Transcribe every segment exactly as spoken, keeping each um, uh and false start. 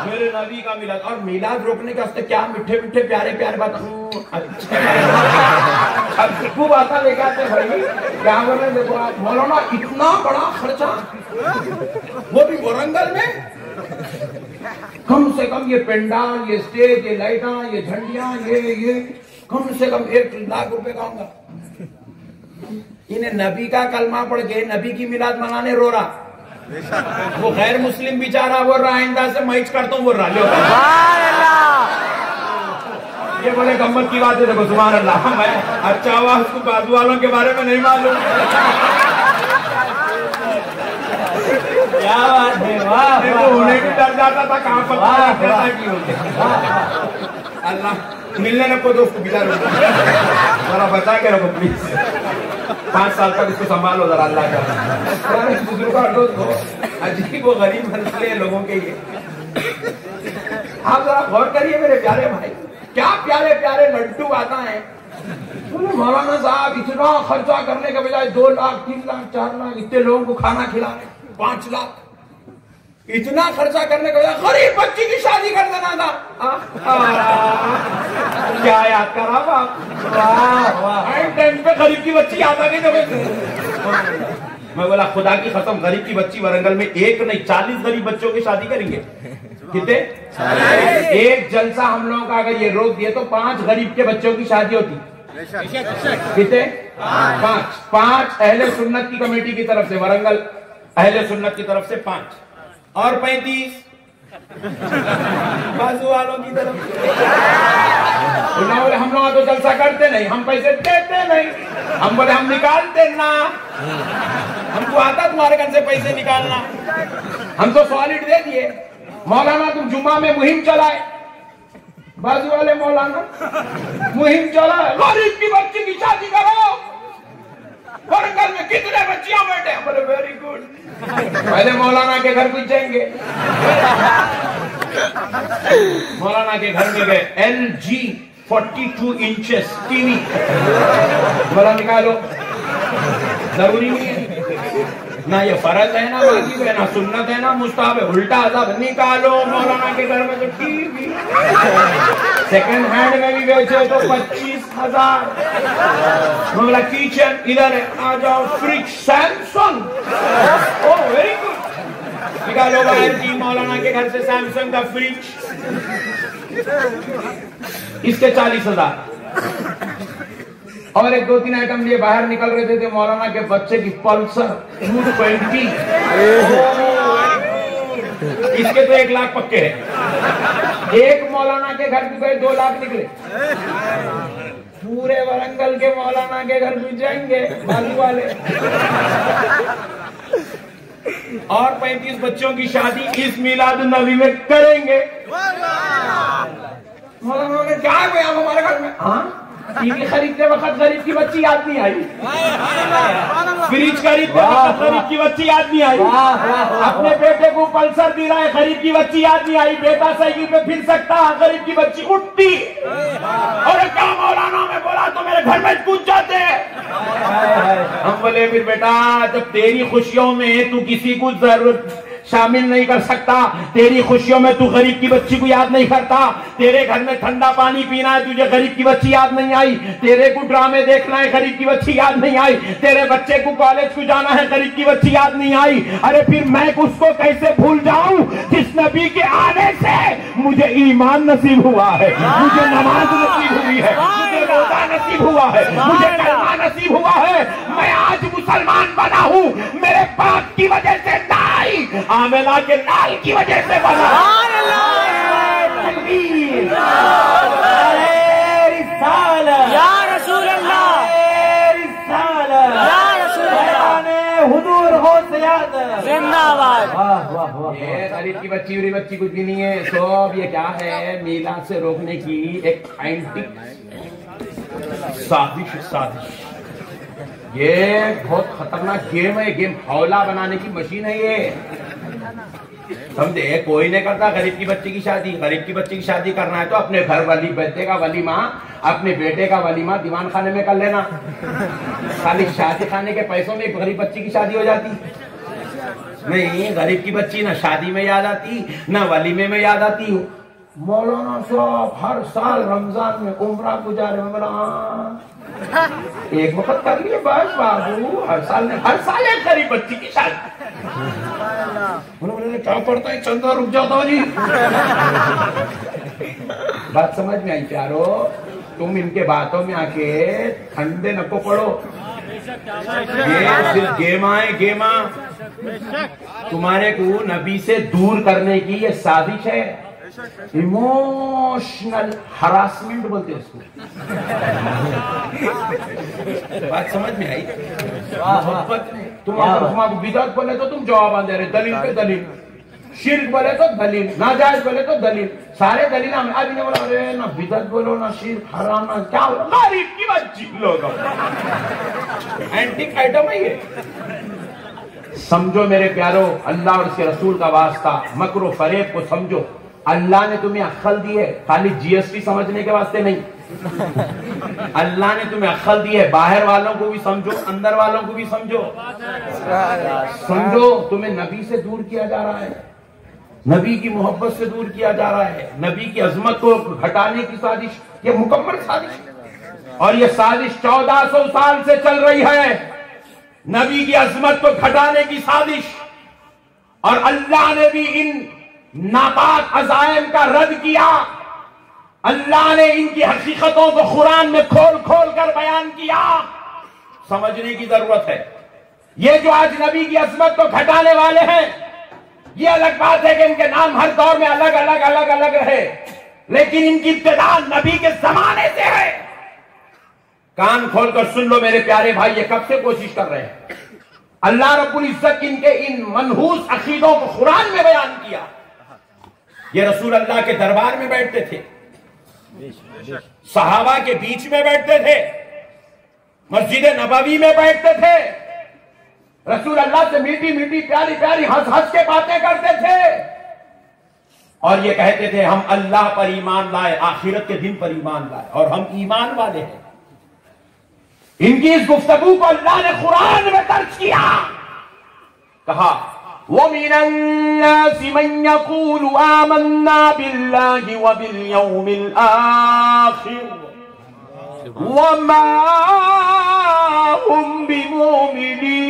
मेरे नबी का मिलाद। और मिलाद रोकने के वास्ते क्या मीठे मीठे प्यारे प्यारे बात खूब आता लेके आते भाई। क्या बोले देखो आप मौलाना इतना बड़ा खर्चा, वो भी वरंगल में। कम से कम ये पेंडाल, ये स्टेज, ये लाइटा, ये झंडियां, ये ये कम से कम एक लाख रुपए का होगा। इन्हें नबी का कलमा पढ़ के नबी की मिलाद मनाने रो रहा, वो गैर मुस्लिम बेचारा बोल रहा आइंदा से मैच करता हूँ बोल रहा। ये बोले गम्मत की बात है, देखो सुभान अल्लाह। मैं अच्छा हुआ उसको बाजू वालों के बारे में नहीं मालूम। क्या बात है, वाह। देखो उन्हें भी डर जाता था कहाँ पर की होते। अल्लाह मिलने न को दोस्त बिला जरा बचा के रखो प्लीज। पांच साल तक इसको संभालो जरा अल्लाह का। बुजुर्ग और दोस्त हो, अजीब वो गरीब मसले लोगों के ये। आप जरा गौर करिए मेरे प्यारे भाई, क्या प्यारे प्यारे लड्डू आता है। मौलाना साहब इतना खर्चा करने के बजाय दो लाख तीन लाख चार लाख इतने लोगों को खाना खिलाने, पांच लाख इतना खर्चा करने के बजाय गरीब बच्ची की शादी कर देना था। आ, आ, क्या याद करा बाप, टाइम पे गरीब की बच्ची याद आ गई। मैं बोला खुदा की कसम गरीब की बच्ची वरंगल में एक नहीं चालीस गरीब बच्चों की शादी करेंगे। कितने? एक जलसा हम लोगों का अगर ये रोक दिए तो पांच गरीब के बच्चों की शादी होती। कितने? पांच। पांच अहले सुन्नत की कमेटी की तरफ से, वरंगल अहले सुन्नत की तरफ से पांच, और पैंतीस बाजू वालों की तरफ से। बोले हम लोग तो जलसा करते नहीं, हम पैसे देते नहीं। हम बोले हम निकालते ना, हमको आता तुम्हारे घर से पैसे निकालना। हम तो सॉलिड दे दिए। मौलाना तुम जुम्मा में मुहिम चलाए, बाजू वाले मौलाना मुहिम चलाए गरीब की बच्ची की शादी करो। वरंगल में कितने बच्चियां बैठे? बोले वेरी गुड। पहले मौलाना के घर कुछ जाएंगे। मौलाना के घर में गए, L G forty two inches TV. बोला निकालो, जरूरी नहीं है ना, ये फर्ज है ना वाजिब है ना सुन्नत है ना मुस्ताहब है, उल्टा अज़ब निकालो। मौलाना के घर में तो टीवी सेकंड हैंड में भी बेचे तो पच्चीस हजार। बोला किचन इधर है, आ जाओ fridge Samsung, oh very good. निकालो बाहर की मौलाना के घर से सैमसंग का फ्रिज, इसके चालीस हजार। और एक दो तीन आइटम लिए बाहर निकल रहे थे, थे मौलाना के बच्चे की पल्सर टू ट्वेंटी, इसके तो एक लाख पक्के हैं। एक मौलाना के घर भी गए, दो लाख निकले। पूरे वरंगल के मौलाना के घर भी जाएंगे बाजू वाले। और पैंतीस बच्चों की शादी इस मिलाद नबी में करेंगे। मौलाना ने क्या गया हमारे घर में? हाँ टीवी खरीदते वक्त गरीब की बच्ची याद नहीं आई, फ्रिज खरीदते वक्त गरीब की बच्ची याद नहीं आई, अपने बेटे को पल्सर दिला है गरीब की बच्ची याद नहीं आई, बेटा साइकिल पे फिर सकता गरीब की बच्ची उठती। और क्या मौलाना में बोला तो मेरे घर में कूद जाते। हम बोले फिर बेटा जब तेरी खुशियों में तू किसी को जरूरत शामिल नहीं कर सकता, तेरी खुशियों में तू गरीब की बच्ची को याद नहीं करता, तेरे घर में ठंडा पानी पीना है तुझे गरीब की बच्ची याद नहीं आई, तेरे को ड्रामे देखना है गरीब की बच्ची याद नहीं आई, तेरे बच्चे को कॉलेज को जाना है गरीब की बच्ची याद नहीं आई। अरे फिर मैं उसको कैसे भूल जाऊं जिस नबी के आने से मुझे ईमान नसीब हुआ है, मुझे नमाज नसीब हुई है, मुझे रोजा नसीब हुआ है, मुझे कलमा नसीब हुआ है। मैं आज मुसलमान बना हूँ मेरे बाप की वजह से नहीं, आमेना के लाल की वजह से बना। या रसूल अल्लाह, या रसूल अल्लाह, हुजूर हो जिंदाबाद। वाह वाह वाह। ये गरीब की बच्ची उरी बच्ची कुछ भी नहीं है, सब ये क्या है मिलाद से रोकने की एक साइंटिफिक साजिश साजिश। ये बहुत खतरनाक गेम है, गेम हौला बनाने की मशीन है ये, समझे? कोई नहीं करता गरीब की बच्ची की शादी। गरीब की बच्ची की शादी करना है तो अपने घर वाली बेटे का वलीमा, अपने बेटे का वलीमा दीवान खाने में कर लेना, खाली शादी खाने के पैसों में गरीब बच्ची की शादी हो जाती। नहीं, गरीब की बच्ची ना शादी में याद आती ना वलीमे में याद आती हो। मौलाना साहब हर साल रमजान में उम्रा गुजारे में बोला एक वक्त कर लिए बस बाबू, हर साल ने हर साल एक गरीब बच्ची की शादी। बोले क्या पड़ता है, चंदा रुक जाता जी। बात समझ में आई प्यारो? तुम इनके बातों में आके ठंडे नको पड़ो। ये सिर्फ गेमा है, गेमा। तुम्हारे को नबी से दूर करने की ये साजिश है। इमोशनल हरासमेंट बोलते हैं इसको। बात समझ में आई? मोहब्बत में तुम तुमको बिदअत बोले तो तुम जवाब दे रहे, दलील पे दलील। शिर्क बोले तो दलील, नाजायज बोले तो दलील, सारे दलील। हम आज ने बोला अरे ना बिदअत बोलो ना शिर्क हराम ना क्या बोलो, गरीब की बच्ची लोग एंटिक आइटम है ये। समझो मेरे प्यारो, अल्लाह और उसके रसूल का वास्ता, मकरो फरेब को समझो। अल्लाह ने तुम्हें अक्ल दी है, खाली जीएसटी समझने के वास्ते नहीं। अल्लाह ने तुम्हें अक्ल दी है, बाहर वालों को भी समझो, अंदर वालों को भी समझो। समझो तुम्हें नबी से दूर किया जा रहा है, नबी की मोहब्बत से दूर किया जा रहा है, नबी की अजमत को घटाने की साजिश, ये मुकम्मल साजिश। और ये साजिश चौदह सौ साल से चल रही है, नबी की अजमत को घटाने की साजिश। और अल्लाह ने भी इन नापाक अजायम का रद्द किया। अल्लाह ने इनकी हकीकतों को कुरान में खोल खोल कर बयान किया। समझने की जरूरत है। ये जो आज नबी की अजमत को घटाने वाले हैं, ये अलग बात है कि इनके नाम हर दौर में अलग अलग अलग अलग रहे, लेकिन इनकी इब्तिदा नबी के जमाने से है। कान खोलकर सुन लो मेरे प्यारे भाई, ये कब से कोशिश कर रहे हैं। अल्लाह रब्बुल इज्जत इनके इन मनहूस अकीदों को कुरान में बयान किया। ये रसूल अल्लाह के दरबार में बैठते थे, सहाबा के बीच में बैठते थे, मस्जिद नबवी में बैठते थे, रसूल अल्लाह से मीठी मीठी प्यारी प्यारी हंस हंस के बातें करते थे और ये कहते थे हम अल्लाह पर ईमान लाए, आखिरत के दिन पर ईमान लाए और हम ईमान वाले हैं। इनकी इस गुफ्तगू को अल्लाह ने कुरान में दर्ज किया। कहा वमिनन्नासि मन यक़ूलु आमन्ना बिल्लाहि व बिल यौमिल आखिर वमा हुम बिमुमिनीन।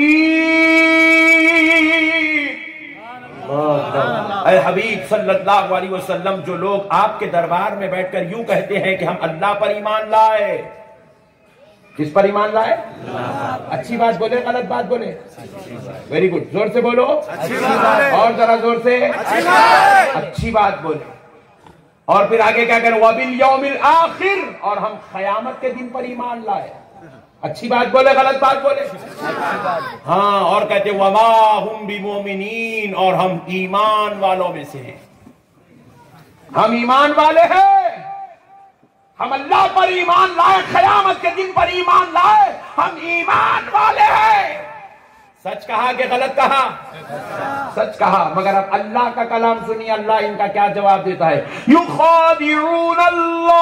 ऐ हबीब सल्लल्लाहु अलैहि वसल्लम, जो लोग आपके दरबार में बैठकर यूं कहते हैं कि हम अल्लाह पर ईमान लाए, किस पर ईमान लाए? अच्छी बात बोले, गलत बात बोले? वेरी गुड, जोर से बोलो, अच्छी बात, और जरा जोर से, अच्छी बात, अच्छी बात बोले। और फिर आगे क्या करें? वबिल यौमिल आखिर, और हम क़यामत के दिन पर ईमान लाए। अच्छी बात बोले, गलत बात बोले? हाँ, और कहते वमा हुम बिमुमिनीन, और हम ईमान वालों में से हैं। हम ईमान वाले हैं, हम अल्लाह पर ईमान लाए, क़यामत के दिन पर ईमान लाए, हम ईमान वाले हैं। सच कहा कि गलत कहा? सच कहा। मगर अब अल्लाह का कलाम सुनिए, अल्लाह इनका क्या जवाब देता है। युखादिऊन अल्लाह,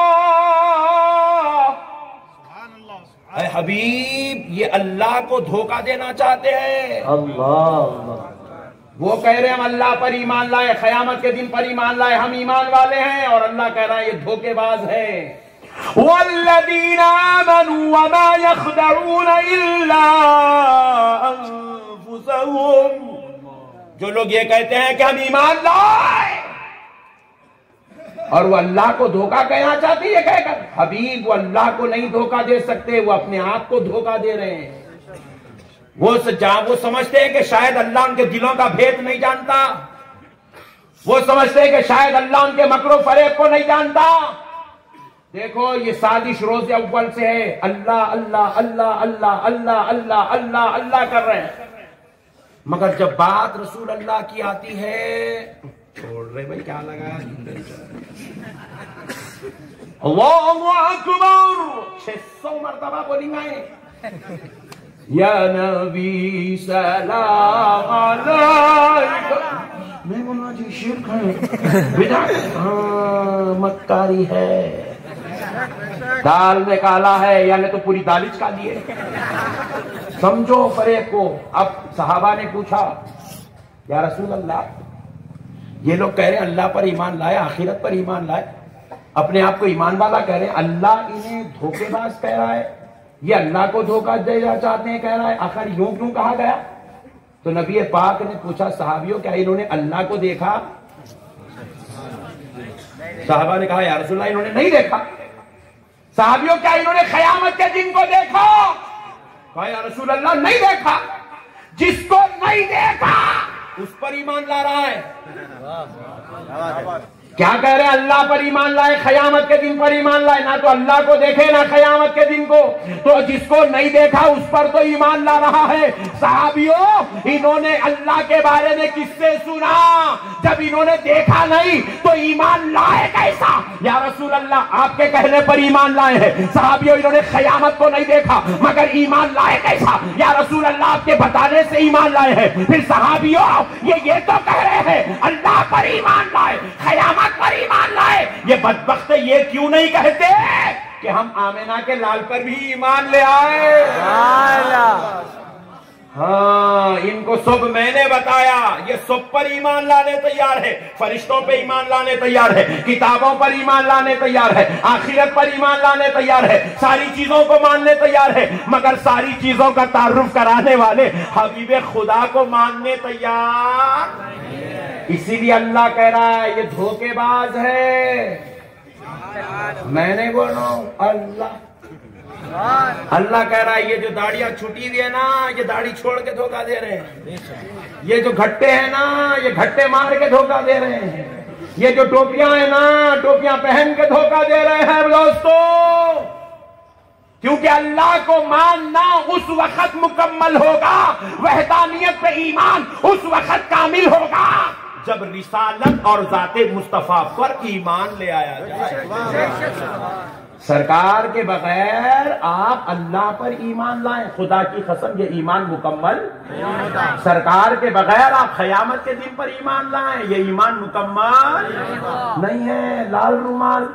ऐ हबीब ये अल्लाह को धोखा देना चाहते हैं। अल्लाह, वो कह रहे हैं हम अल्लाह पर ईमान लाए, क़यामत के दिन पर ईमान लाए, हम ईमान वाले हैं, और अल्लाह कह रहा है ये धोखेबाज है। वल्लज़ीना आमनू वमा यख़दऊन इल्ला अनफुसहुम, जो लोग ये कहते हैं कि हम ईमान लाए और वो अल्लाह को धोखा कहना चाहते हैं, ये कहकर हबीब वो अल्लाह को नहीं धोखा दे सकते, वो अपने आप को धोखा दे रहे हैं। वो जहां वो समझते हैं कि शायद अल्लाह उनके दिलों का भेद नहीं जानता, वो समझते हैं कि शायद अल्लाह उनके मकरो फरेब को नहीं जानता। देखो ये साजिश रोज़े अव्वल से है, अल्लाह अल्लाह अल्लाह अल्लाह अल्लाह अल्लाह अल्लाह अल्लाह कर रहे हैं, मगर जब बात रसूल अल्लाह की आती है, छोड़ रहे भाई, क्या लगा? अल्लाहु अकबर छह सौ मरतबा बोली मैं, या नबी सलाम अलैका। मैं बोला जी शिर्क है, बिदअत, हाँ मक्कारी है, दाल में काला है, यानी तो पूरी दाल ही काली है। समझो फरेब को। अब सहाबा ने पूछा या रसूल अल्लाह, ये लोग कह रहे हैं अल्लाह पर ईमान लाए, आखिरत पर ईमान लाए, अपने आप को ईमान वाला कह रहे हैं, अल्लाह इन्हें धोखेबाज कह रहा है, ये अल्लाह को धोखा देना चाहते हैं कह रहा है, आखिर यूं क्यों कहा गया? तो नबी पाक ने पूछा सहाबियों क्या इन्होंने अल्लाह को देखा? साहबा ने कहा या रसूल अल्लाह इन्होंने नहीं देखा। सहाबियों क्या इन्होंने क़यामत के दिन को देखा? कहा या रसूल अल्लाह नहीं देखा। जिसको नहीं देखा उस पर ईमान ला रहा है। क्या कह रहे हैं? अल्लाह पर ईमान लाए, क़यामत के दिन पर ईमान लाए, ना तो अल्लाह को देखे ना क़यामत के दिन को, तो जिसको नहीं देखा उस पर तो ईमान ला रहा है। सहाबियों इन्होंने अल्लाह के बारे में किससे सुना? जब इन्होंने देखा नहीं तो ईमान लाए कैसा? या रसूल अल्लाह आपके कहने पर ईमान लाए हैं। सहाबियों इन्होंने क़यामत को नहीं देखा मगर ईमान लाए कैसा? या रसूल अल्लाह आपके बताने से ईमान लाए हैं। फिर सहाबियों ये ये तो कह रहे हैं अल्लाह पर ईमान लाए, क़यामत पर ईमान लाए, ये बदबख्त ये क्यों नहीं कहते कि हम आमिना के लाल पर भी ईमान ले आए? हाँ, इनको सब मैंने बताया, ये सब पर ईमान लाने तैयार है, फरिश्तों पे ईमान लाने तैयार है, किताबों पर ईमान लाने तैयार है, आखिरत पर ईमान लाने तैयार है, सारी चीजों को मानने तैयार है, मगर सारी चीजों का तारुफ कराने वाले हबीबे खुदा को मानने तैयार। इसीलिए अल्लाह कह रहा है ये धोखेबाज है। मैंने बोला अल्लाह अल्लाह कह रहा है ये जो दाढ़ियां छुटी हुई है ना, ये दाढ़ी छोड़ के धोखा दे रहे हैं। ये जो घट्टे हैं ना, ये घट्टे मार के धोखा दे रहे हैं। ये जो टोपियां हैं ना, टोपियां पहन के धोखा दे रहे हैं दोस्तों। क्योंकि अल्लाह को मानना उस वक्त मुकम्मल होगा, वहदानियत पे ईमान उस वक्त कामिल होगा जब रिसालत और जाते मुस्तफा पर ईमान ले आया जाए। सरकार के बगैर आप अल्लाह पर ईमान लाएं, खुदा की कसम ये ईमान मुकम्मल। सरकार के बगैर आप क़यामत के दिन पर ईमान लाएं, ये ईमान मुकम्मल नहीं है। लाल रुमाल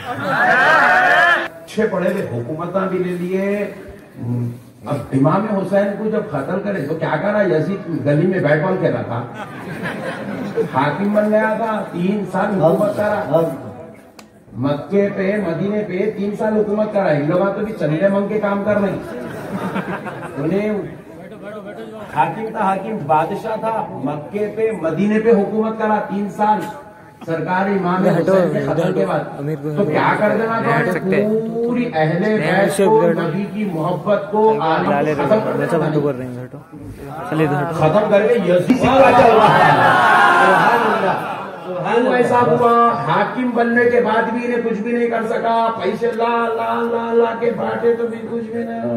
अच्छे पढ़े हुए हुकूमत भी ले लिए। अब इमाम हुसैन को जब कत्ल करे तो क्या करा? यजीद गली में बैट बॉल खेला था, हाकिम बन गया था, तीन साल हुकूमत करा, मक्के पे मदीने पे तीन साल हुकूमत करा। इन लोग तो भी चंदे मंग के काम कर रहे, उन्हें हाकिम था, हाकिम बादशाह था, मक्के पे मदीने पे हुकूमत करा तीन साल। सरकार इमाम हुसैन के कत्ल के बाद तो क्या कर देना था? पूरी अहले बैत को, नबी की मोहब्बत को खत्म करके यजीद का चल रहा है। ऐसा हुआ हाकिम बनने के बाद भी इन्हें कुछ भी नहीं कर सका। पैसे ला ला ला ला के बांटे तो भी कुछ भी नहीं।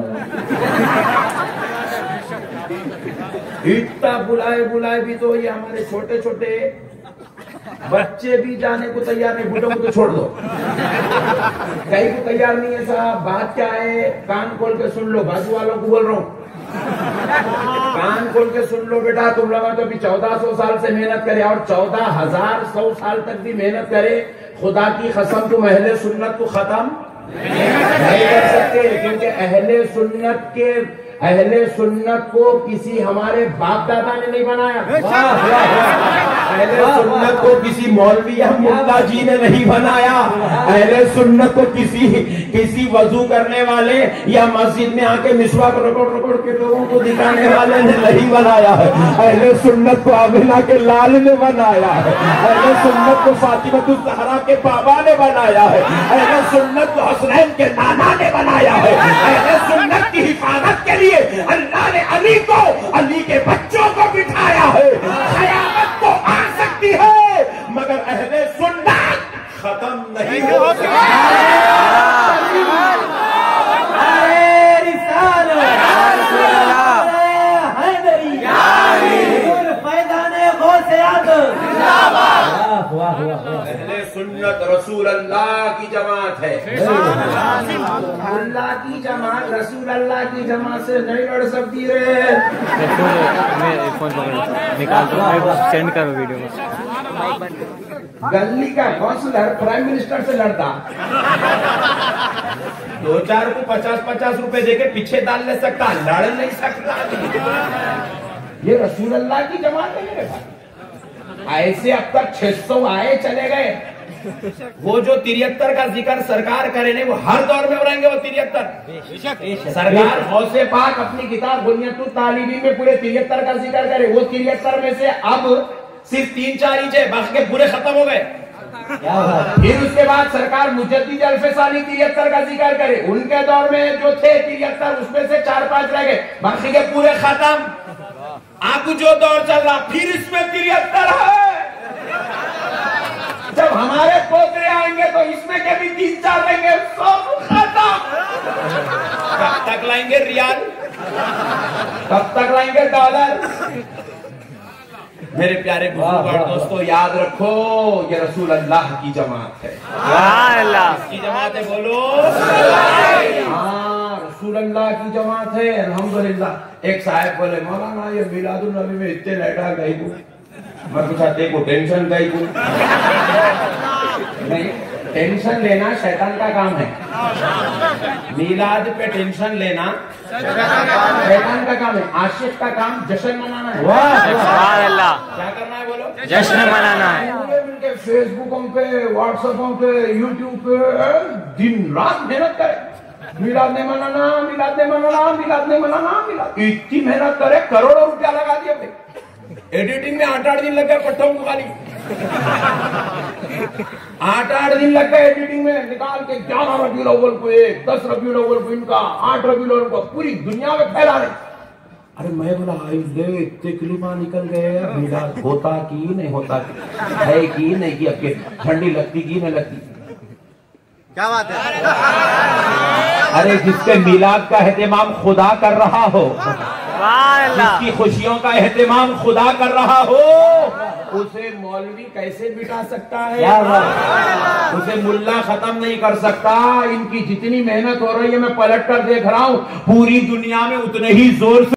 इतना बुलाए बुलाए भी तो ये हमारे छोटे छोटे बच्चे भी जाने को तैयार नहीं। बूढ़ों को तो छोड़ दो, कहीं को तैयार नहीं है साहब। बात क्या है? कान खोल के सुन लो, बाजू वालों को बोल रहा हूँ, कान खोल के सुन लो बेटा। तुम लोग तो अभी चौदह सौ साल से मेहनत करे और चौदह हजार सौ साल तक भी मेहनत करे, खुदा की कसम तुम अहले सुन्नत को खत्म नहीं कर सकते। क्योंकि अहले सुन्नत के अहले सुन्नत को किसी हमारे बाप दादा ने नहीं बनाया। अहले सुन्नत को किसी मौलवी या मुल्ला जी ने नहीं बनाया। अहले सुन्नत को किसी किसी वजू करने वाले या मस्जिद में आके मिसवाक रगड़ रगड़ के लोगों को दिखाने वाले ने नहीं बनाया है। अहले सुन्नत को आमिना के लाल ने बनाया है। अहले सुन्नत को फातिमतुज़ ज़हरा के बाबा ने बनाया है। अहले सुन्नत को हसनैन के नाना ने बनाया है। अहले सुन्नत की हिफाजत के लिए अल्लाह ने अली को, अली के बच्चों को बिठाया है। क़यामत को आ सकती है मगर अहले सुन्नत खत्म नहीं हो अहले सुन्नत रसूल अल्लाह की जमात है। अल्लाह की जमात रसूल अल्लाह की जमात से नहीं लड़ सकती रे। निकाल दो, सेंड करो वीडियो। गली का काउंसिलर प्राइम मिनिस्टर से लड़ता, दो चार को पचास पचास रुपए देके पीछे डाल ले सकता, लड़ नहीं सकता। ये रसूल अल्लाह की जमात है मेरे भाई। ऐसे अब तक छह सौ आए चले गए। वो जो तिरहत्तर का जिक्र सरकार करे नहीं, वो हर दौर में रहेंगे वो तिरहत्तर। सरकार गौसे पाक अपनी किताब बुनियादुत तालीबीन में पूरे तिरहत्तर का जिक्र करे, वो तिरहत्तर में से अब सिर्फ तीन चार इंच है, बाकी के पूरे खत्म हो गए। फिर उसके बाद सरकार मुजद्दिद अल्फसानी तिरहत्तर का जिक्र करे, उनके दौर में जो थे तिरहत्तर उसमें से चार पांच रह गए, बाकी के पूरे खत्म। अब जो दौर चल रहा फिर इसमें तिरहत्तर है। जब हमारे पोतरे आएंगे तो इसमें के भी तीन चार लेंगे, सब खत्म। कब तक लाएंगे रियाल, कब तक लाएंगे डॉलर? मेरे प्यारे बुजुर्ग दोस्तों, याद रखो ये रसूल अल्लाह की जमात है। किसकी जमात है बोलो? हाँ, रसूल अल्लाह की जमात है। अल्हम्दुलिल्लाह। एक साहब बोले, मौलाना ये मिलादुल नबी में इतने लैटा गई को, मैं पूछा देखो टेंशन गई को नहीं, टेंशन लेना शैतान का काम है। मिलाद पे टेंशन लेना शैतान का काम है। आशिक का काम जश्न मनाना है। क्या करना है बोलो? जश्न मनाना है। उनके फेसबुकों पे, व्हाट्सएपों पे, यूट्यूब पे दिन रात मेहनत करे, मिलाद नहीं मनाना, मिलाद नहीं मनाना, मिलाद नहीं मनाना, मिलाद। इतनी मेहनत करे, करोड़ों रुपया लगा दिए भाई। एडिटिंग में आठ आठ दिन लग गए पट्टों को खाली। आठ आठ दिन लग गए एडिटिंग में, निकाल के ग्यारह रबीउल अव्वल को एक, दस रबीउल अव्वल को इनका, आठ रबीउल अव्वल को पूरी दुनिया में फैला रहे। अरे मैं बोला ले इतने क्लिपा निकल गए, मिलाद होता की नहीं होता की, है की नहीं की, अब ठंडी लगती की नहीं लगती। क्या बात है? अरे जिसके मिलाद का एहतमाम खुदा कर रहा हो, जिसकी खुशियों का एहतमाम खुदा कर रहा हो, उसे मौलवी कैसे बिठा सकता है? उसे मुल्ला खत्म नहीं कर सकता। इनकी जितनी मेहनत हो रही है मैं पलट कर देख रहा हूँ, पूरी दुनिया में उतने ही जोर से